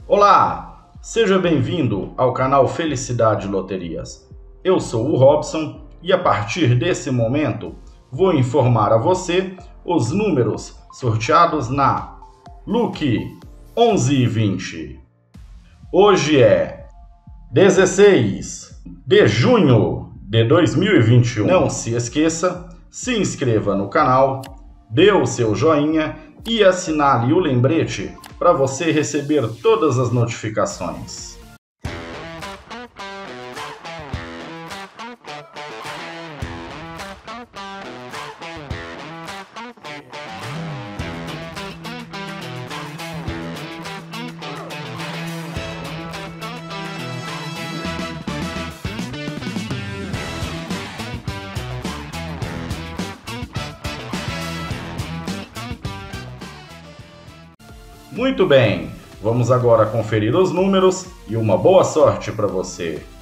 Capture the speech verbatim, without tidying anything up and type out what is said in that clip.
Olá, seja bem-vindo ao canal Felicidade Loterias. Eu sou o Robson e a partir desse momento vou informar a você os números sorteados na Lucky onze e vinte. Hoje é dezesseis de junho de dois mil e vinte e um. Não se esqueça, se inscreva no canal, dê o seu joinha e assinale o lembrete para você receber todas as notificações. Muito bem, vamos agora conferir os números e uma boa sorte para você.